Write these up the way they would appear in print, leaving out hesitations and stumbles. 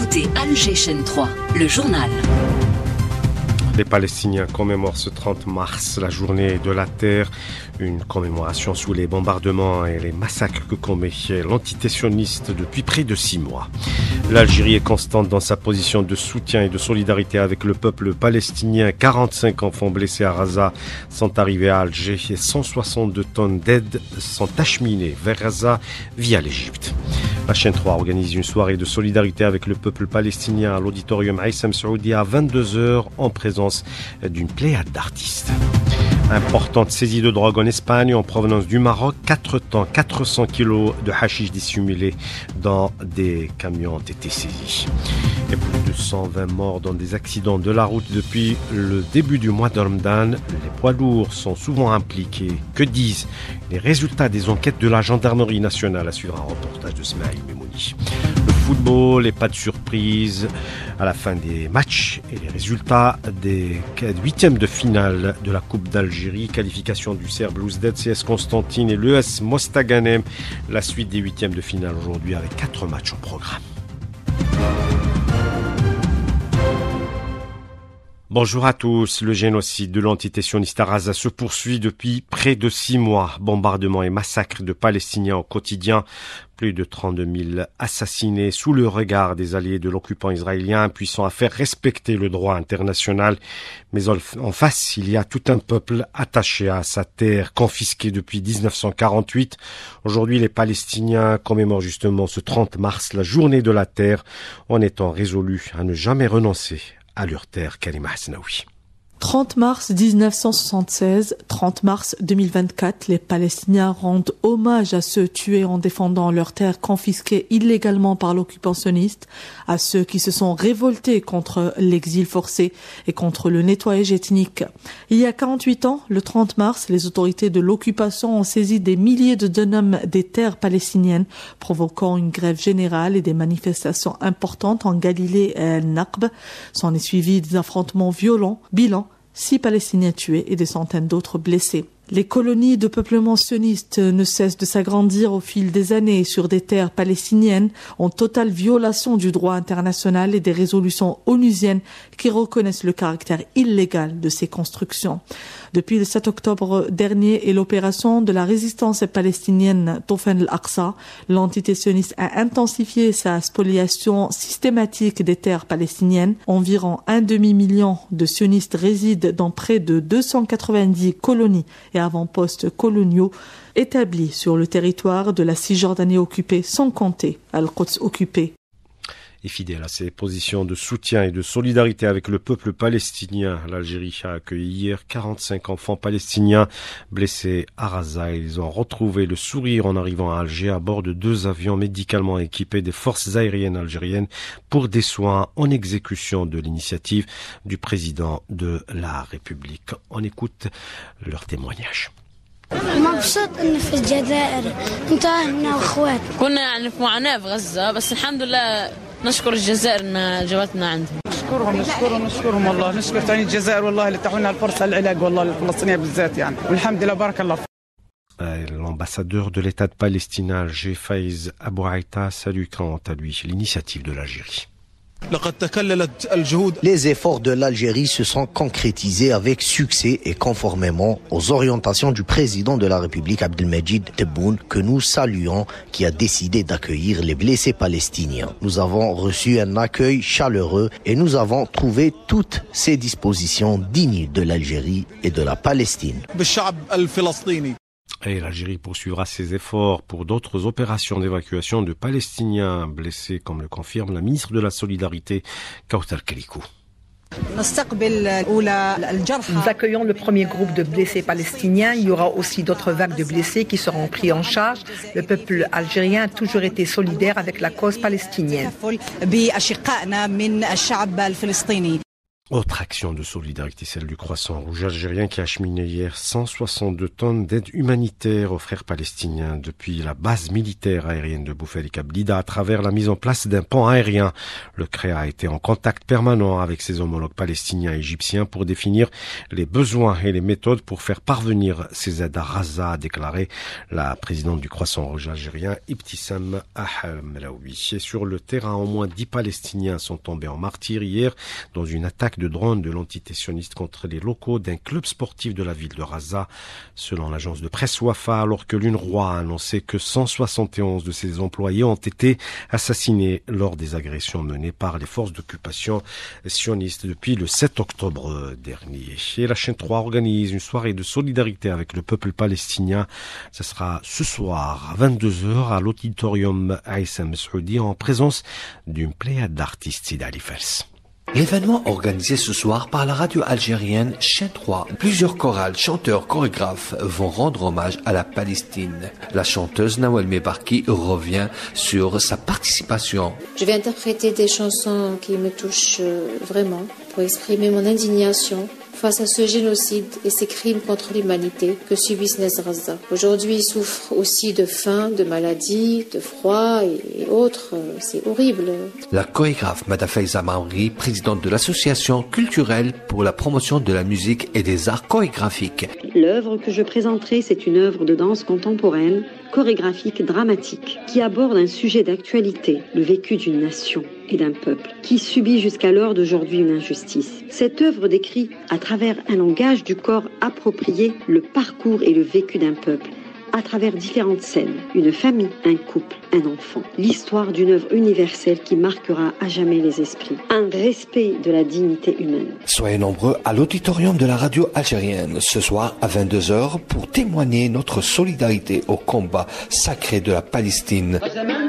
écoutez Alger Chaîne 3, le journal. Les Palestiniens commémorent ce 30 mars la journée de la terre, une commémoration sous les bombardements et les massacres que commet l'entité sioniste depuis près de 6 mois. L'Algérie est constante dans sa position de soutien et de solidarité avec le peuple palestinien. 45 enfants blessés à Gaza sont arrivés à Alger et 162 tonnes d'aide sont acheminées vers Gaza via l'Égypte. La chaîne 3 organise une soirée de solidarité avec le peuple palestinien à l'auditorium Aïssam Saoudi à 22h en présence d'une pléiade d'artistes. Importante saisie de drogue en Espagne en provenance du Maroc. 400 kilos de hashish dissimulé dans des camions ont été saisis. Et plus de 120 morts dans des accidents de la route depuis le début du mois de Ramadan. Les poids lourds sont souvent impliqués. Que disent les résultats des enquêtes de la gendarmerie nationale? À suivre un reportage de Smaïl Memouni. Le football et pas de surprise à la fin des matchs et les résultats des 8e de finale de la Coupe d'Algérie. Qualification du Serbe Bluesdead, CS Constantine et l'ES Mostaganem. La suite des 8e de finale aujourd'hui avec 4 matchs au programme. Bonjour à tous. Le génocide de l'entité sioniste à Gaza se poursuit depuis près de 6 mois. Bombardements et massacres de Palestiniens au quotidien. Plus de 32 000 assassinés sous le regard des alliés de l'occupant israélien, impuissant à faire respecter le droit international. Mais en face, il y a tout un peuple attaché à sa terre, confisquée depuis 1948. Aujourd'hui, les Palestiniens commémorent justement ce 30 mars, la journée de la terre, en étant résolus à ne jamais renoncer à leur terre. Karima Hasnaoui. 30 mars 1976, 30 mars 2024, les Palestiniens rendent hommage à ceux tués en défendant leurs terres confisquées illégalement par l'occupant sioniste, à ceux qui se sont révoltés contre l'exil forcé et contre le nettoyage ethnique. Il y a 48 ans, le 30 mars, les autorités de l'occupation ont saisi des milliers de dönums des terres palestiniennes, provoquant une grève générale et des manifestations importantes en Galilée et Al-Naqb. S'en est suivi des affrontements violents. Bilan: 6 Palestiniens tués et des centaines d'autres blessés. Les colonies de peuplement sioniste ne cessent de s'agrandir au fil des années sur des terres palestiniennes en totale violation du droit international et des résolutions onusiennes qui reconnaissent le caractère illégal de ces constructions. Depuis le 7 octobre dernier et l'opération de la résistance palestinienne Tofen al-Aqsa, l'entité sioniste a intensifié sa spoliation systématique des terres palestiniennes. Environ 1 demi-million de sionistes résident dans près de 290 colonies et avant-postes coloniaux établis sur le territoire de la Cisjordanie occupée, sans compter Al-Quds occupé. Et fidèle à ses positions de soutien et de solidarité avec le peuple palestinien, l'Algérie a accueilli hier 45 enfants palestiniens blessés à Gaza. Ils ont retrouvé le sourire en arrivant à Alger à bord de 2 avions médicalement équipés des forces aériennes algériennes pour des soins en exécution de l'initiative du président de la République. On écoute leur témoignage. مبسوط إني في الجزائر كنت أنا وأخواتي كنا يعني في معاناة في غزة بس الحمد لله نشكر الجزائر إن جابتنا عندهم نشكرهم والله نشكر ثاني الجزائر والله اللي تحولنا الفرصة العلاج والله الفلسطينية بالذات يعني والحمد لله بارك الله. L'ambassadeur de l'État de Palestine à Alger, Faiz Abou Aïta, salue quant à lui l'initiative de l'Algérie. Les efforts de l'Algérie se sont concrétisés avec succès et conformément aux orientations du président de la République Abdelmajid Tebboune, que nous saluons, qui a décidé d'accueillir les blessés palestiniens. Nous avons reçu un accueil chaleureux et nous avons trouvé toutes ces dispositions dignes de l'Algérie et de la Palestine. Et l'Algérie poursuivra ses efforts pour d'autres opérations d'évacuation de Palestiniens blessés, comme le confirme la ministre de la Solidarité, Kauthar Kelikou. Nous accueillons le premier groupe de blessés palestiniens. Il y aura aussi d'autres vagues de blessés qui seront pris en charge. Le peuple algérien a toujours été solidaire avec la cause palestinienne. Autre action de solidarité, celle du Croissant Rouge algérien qui a acheminé hier 162 tonnes d'aide humanitaire aux frères palestiniens depuis la base militaire aérienne de Boufalik Ablida à travers la mise en place d'un pont aérien. Le CREA a été en contact permanent avec ses homologues palestiniens et égyptiens pour définir les besoins et les méthodes pour faire parvenir ces aides à Gaza, a déclaré la présidente du Croissant Rouge algérien, Ibtissam Ahmelaoui. Et sur le terrain, au moins 10 Palestiniens sont tombés en martyrs hier dans une attaque de drones de l'entité sioniste contre les locaux d'un club sportif de la ville de Gaza, selon l'agence de presse Wafa, alors que l'UNRWA a annoncé que 171 de ses employés ont été assassinés lors des agressions menées par les forces d'occupation sionistes depuis le 7 octobre dernier. Et la chaîne 3 organise une soirée de solidarité avec le peuple palestinien. Ce sera ce soir à 22h à l'auditorium Aïssam Saoudi en présence d'une pléiade d'artistes Sidali Fels. L'événement organisé ce soir par la radio algérienne Chaîne 3. Plusieurs chorales, chanteurs, chorégraphes vont rendre hommage à la Palestine. La chanteuse Nawal Mebarki revient sur sa participation. Je vais interpréter des chansons qui me touchent vraiment pour exprimer mon indignation face à ce génocide et ces crimes contre l'humanité que subissent les Gaza. Aujourd'hui, ils souffrent aussi de faim, de maladies, de froid et autres. C'est horrible. La chorégraphe Mada Faiza Maouri, présidente de l'association culturelle pour la promotion de la musique et des arts chorégraphiques. L'œuvre que je présenterai, c'est une œuvre de danse contemporaine, chorégraphique, dramatique, qui aborde un sujet d'actualité, le vécu d'une nation et d'un peuple qui subit jusqu'à l'heure d'aujourd'hui une injustice. Cette œuvre décrit, à travers un langage du corps approprié, le parcours et le vécu d'un peuple, à travers différentes scènes, une famille, un couple, un enfant. L'histoire d'une œuvre universelle qui marquera à jamais les esprits. Un respect de la dignité humaine. Soyez nombreux à l'auditorium de la radio algérienne ce soir à 22h pour témoigner notre solidarité au combat sacré de la Palestine.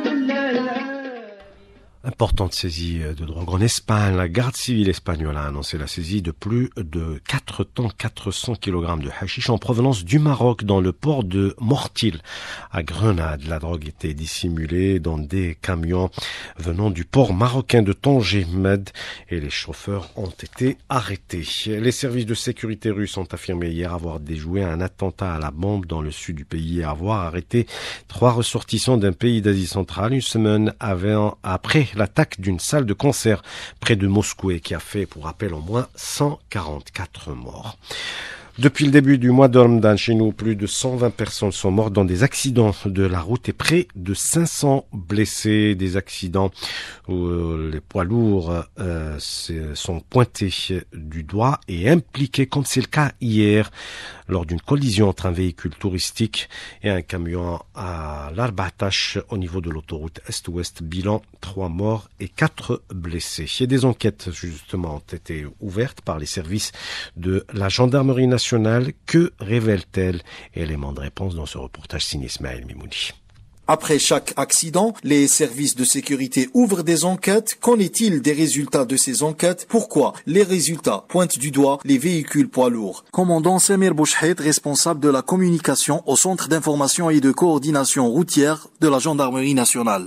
Importante saisie de drogue en Espagne. La garde civile espagnole a annoncé la saisie de plus de 4 tonnes 400 kg de hashish en provenance du Maroc dans le port de Mortil à Grenade. La drogue était dissimulée dans des camions venant du port marocain de Tanger Med et les chauffeurs ont été arrêtés. Les services de sécurité russes ont affirmé hier avoir déjoué un attentat à la bombe dans le sud du pays et avoir arrêté 3 ressortissants d'un pays d'Asie centrale une semaine après l'attaque d'une salle de concert près de Moscou et qui a fait, pour rappel, au moins 144 morts. Depuis le début du mois de Ramadan, chez nous, plus de 120 personnes sont mortes dans des accidents de la route et près de 500 blessés. Des accidents où les poids lourds sont pointés du doigt et impliqués, comme c'est le cas hier, lors d'une collision entre un véhicule touristique et un camion à l'Arbatash au niveau de l'autoroute Est-Ouest. Bilan, 3 morts et 4 blessés. Et des enquêtes, justement, ont été ouvertes par les services de la gendarmerie nationale. Que révèle-t-elle? Élément de réponse dans ce reportage signé Ismaël Mimouni. Après chaque accident, les services de sécurité ouvrent des enquêtes. Qu'en est-il des résultats de ces enquêtes? Pourquoi les résultats pointent du doigt les véhicules poids lourds? Commandant Samir Bouchhed, responsable de la communication au Centre d'information et de coordination routière de la Gendarmerie nationale.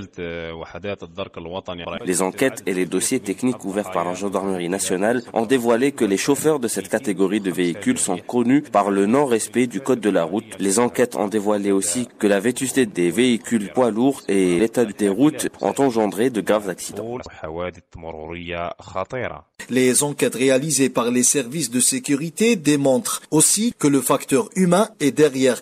Les enquêtes et les dossiers techniques ouverts par la Gendarmerie nationale ont dévoilé que les chauffeurs de cette catégorie de véhicules sont connus par le non-respect du code de la route. Les enquêtes ont dévoilé aussi que la vétusté des véhicules poids lourds et l'état des routes ont engendré de graves accidents. Les enquêtes réalisées par les services de sécurité démontrent aussi que le facteur humain est derrière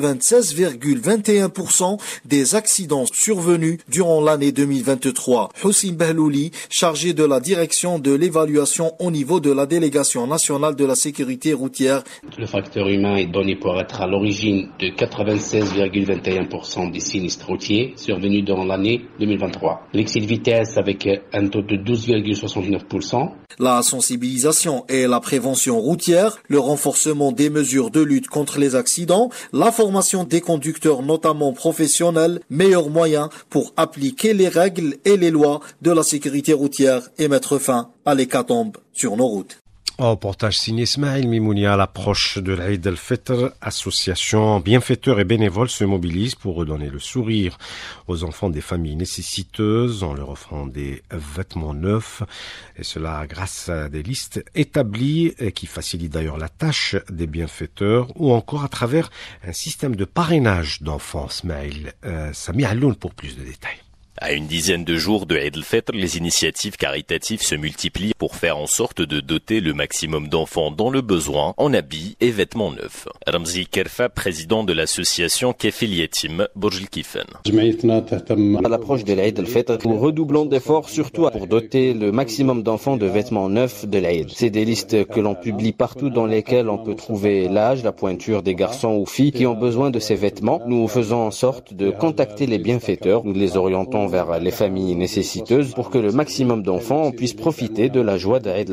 96,21% des accidents survenus durant l'année 2023. Houssine Behlouli, chargé de la direction de l'évaluation au niveau de la délégation nationale de la sécurité routière. Le facteur humain est donné pour être à l'origine de 96,21% des sinistres routiers survenus dans l'année 2023. L'excès de vitesse avec un taux de 12,69%. La sensibilisation et la prévention routière, le renforcement des mesures de lutte contre les accidents, la formation des conducteurs notamment professionnels, meilleurs moyens pour appliquer les règles et les lois de la sécurité routière et mettre fin à l'hécatombe sur nos routes. Reportage signé Ismaël Mimouni. À l'approche de l'Aïd al-Fitr, associations, bienfaiteurs et bénévoles se mobilisent pour redonner le sourire aux enfants des familles nécessiteuses en leur offrant des vêtements neufs. Et cela grâce à des listes établies qui facilitent d'ailleurs la tâche des bienfaiteurs ou encore à travers un système de parrainage d'enfants. Ismaël Sami Alloun pour plus de détails. À une dizaine de jours de Eid al-Fitr, les initiatives caritatives se multiplient pour faire en sorte de doter le maximum d'enfants dans le besoin en habits et vêtements neufs. Ramzi Kerfa, président de l'association Kefil Yatim Burj Kifen. À l'approche de l'Eid al-Fitr, nous redoublons d'efforts surtout pour doter le maximum d'enfants de vêtements neufs de l'Eid. C'est des listes que l'on publie partout dans lesquelles on peut trouver l'âge, la pointure des garçons ou filles qui ont besoin de ces vêtements. Nous faisons en sorte de contacter les bienfaiteurs. Nous les orientons vers les familles nécessiteuses pour que le maximum d'enfants puissent profiter de la joie d'Eid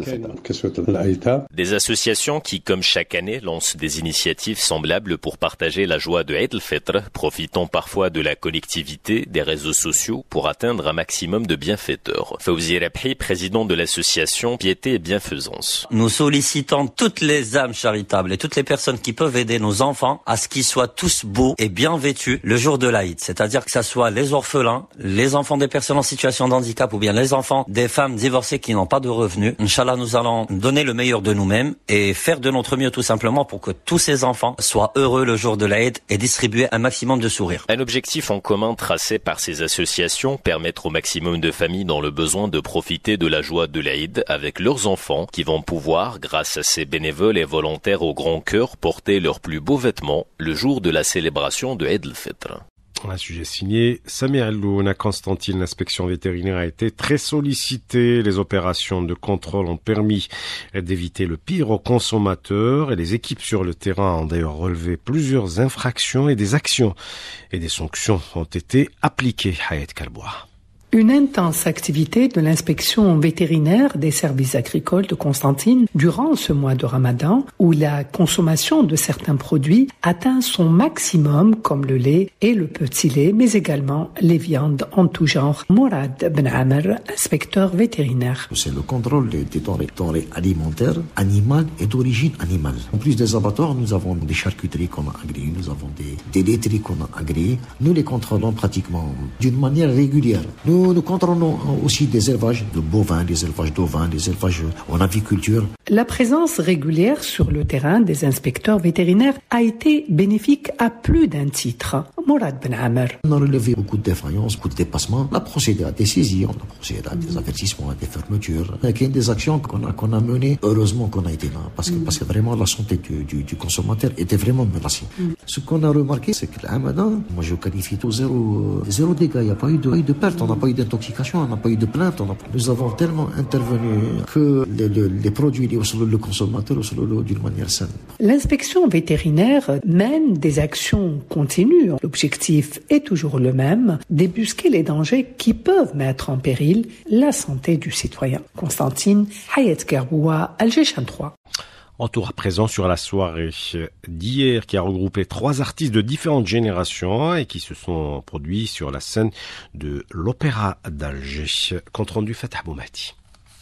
al-Fitr. Des associations qui, comme chaque année, lancent des initiatives semblables pour partager la joie de Eid al-Fitr, profitant parfois de la connectivité des réseaux sociaux pour atteindre un maximum de bienfaiteurs. Fawzi Rabhi, président de l'association Piété et Bienfaisance. Nous sollicitons toutes les âmes charitables et toutes les personnes qui peuvent aider nos enfants à ce qu'ils soient tous beaux et bien vêtus le jour de l'Aïd. C'est-à-dire que ça soit les orphelins, les enfants des personnes en situation de handicap ou bien les enfants des femmes divorcées qui n'ont pas de revenus. Inch'Allah, nous allons donner le meilleur de nous-mêmes et faire de notre mieux tout simplement pour que tous ces enfants soient heureux le jour de l'Aïd et distribuer un maximum de sourires. Un objectif en commun tracé par ces associations, permettre au maximum de familles dans le besoin de profiter de la joie de l'Aïd avec leurs enfants qui vont pouvoir, grâce à ces bénévoles et volontaires au grand cœur, porter leurs plus beaux vêtements le jour de la célébration de Eid al-Fitr. Un sujet signé Samir Alloun. À Constantine, l'inspection vétérinaire a été très sollicitée. Les opérations de contrôle ont permis d'éviter le pire aux consommateurs et les équipes sur le terrain ont d'ailleurs relevé plusieurs infractions et des actions et des sanctions ont été appliquées. Hayat Kalboua. Une intense activité de l'inspection vétérinaire des services agricoles de Constantine durant ce mois de Ramadan où la consommation de certains produits atteint son maximum comme le lait et le petit lait mais également les viandes en tout genre. Mourad Ben Amer, inspecteur vétérinaire. C'est le contrôle des denrées alimentaires, animales et d'origine animale. En plus des abattoirs, nous avons des charcuteries qu'on a agréées, nous avons des laiteries qu'on a agréées. Nous les contrôlons pratiquement d'une manière régulière. Nous contrôlons aussi des élevages de bovins, des élevages d'ovins, des élevages en aviculture. La présence régulière sur le terrain des inspecteurs vétérinaires a été bénéfique à plus d'un titre. Mourad Ben Amer. On a relevé beaucoup de défaillances, beaucoup de dépassements. On a procédé à des saisies, on a procédé à des avertissements, à des fermetures. Il y a des actions qu'on a menées. Heureusement qu'on a été là, parce que vraiment la santé du consommateur était vraiment menacée. Ce qu'on a remarqué, c'est que le Ramadan, moi je qualifie tout zéro dégâts. Il n'y a pas eu de perte, on n'a pas eu d'intoxication, on n'a pas eu de plainte. Nous avons tellement intervenu que les produits liés sur le consommateur ou sur l'eau d'une manière saine. L'inspection vétérinaire mène des actions continues. L'objectif est toujours le même, débusquer les dangers qui peuvent mettre en péril la santé du citoyen. Constantine, Hayat Kerboua, Alger 3. Retour à présent sur la soirée d'hier qui a regroupé 3 artistes de différentes générations et qui se sont produits sur la scène de l'Opéra d'Alger. Compte rendu Fatah Boumati.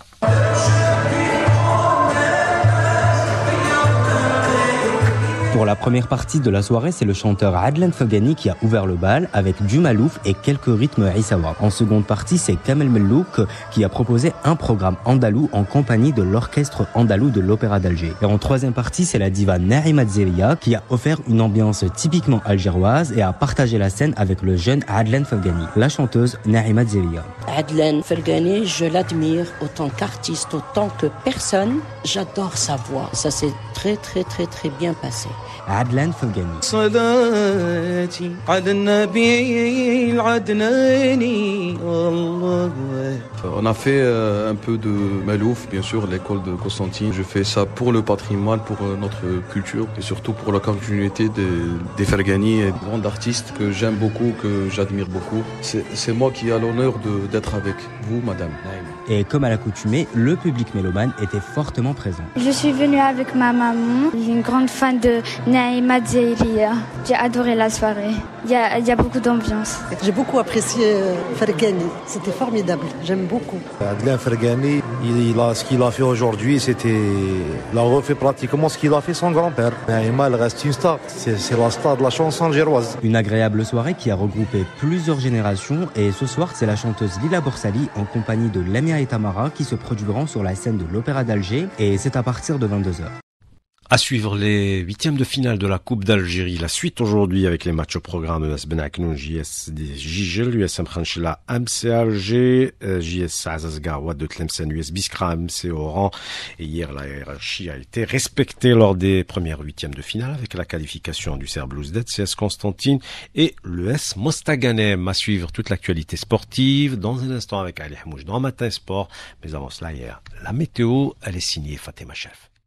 Pour la première partie de la soirée, c'est le chanteur Adlan Fagani qui a ouvert le bal avec du malouf et quelques rythmes Issawa. En seconde partie, c'est Kamel Mellouk qui a proposé un programme andalou en compagnie de l'orchestre andalou de l'Opéra d'Alger. Et en troisième partie, c'est la diva Naïma Zeria qui a offert une ambiance typiquement algéroise et a partagé la scène avec le jeune Adlan Fagani. La chanteuse Naïma Zeria. Adlan Fagani, je l'admire autant qu'artiste, autant que personne. J'adore sa voix. Ça s'est très très très très bien passé. Adlan Fagani. On a fait un peu de malouf, bien sûr, l'école de Constantine. Je fais ça pour le patrimoine, pour notre culture et surtout pour la continuité des Fergani, et grands artistes que j'aime beaucoup, que j'admire beaucoup. C'est moi qui ai l'honneur d'être avec vous, madame. Et comme à l'accoutumée, le public mélomane était fortement présent. Je suis venue avec ma maman. Je suis une grande fan de Naïma Zeria. J'ai adoré la soirée. Il y a beaucoup d'ambiance. J'ai beaucoup apprécié Fergani. C'était formidable. J'aime beaucoup. Adlien Fergani, ce qu'il a fait aujourd'hui, il a refait pratiquement ce qu'il a fait son grand-père. Naïma, elle reste une star. C'est la star de la chanson algéroise. Une agréable soirée qui a regroupé plusieurs générations et ce soir, c'est la chanteuse Lila Borsali en compagnie de Lamia et Tamara qui se produiront sur la scène de l'Opéra d'Alger et c'est à partir de 22h. À suivre les huitièmes de finale de la Coupe d'Algérie. La suite aujourd'hui avec les matchs au programme US Benaknoun, JS Jijel, USM Khanchila, MC Alger, JS Azazgar, Wad de Tlemcen, US Biskra, MC Oran. Et hier, la hiérarchie a été respectée lors des premières huitièmes de finale avec la qualification du Serbe Bluesdet, CS Constantine et l'ES Mostaganem. À suivre toute l'actualité sportive dans un instant avec Ali Hamouj dans Matin Sport. Mais avant cela, hier, la météo, elle est signée Fatima Chef.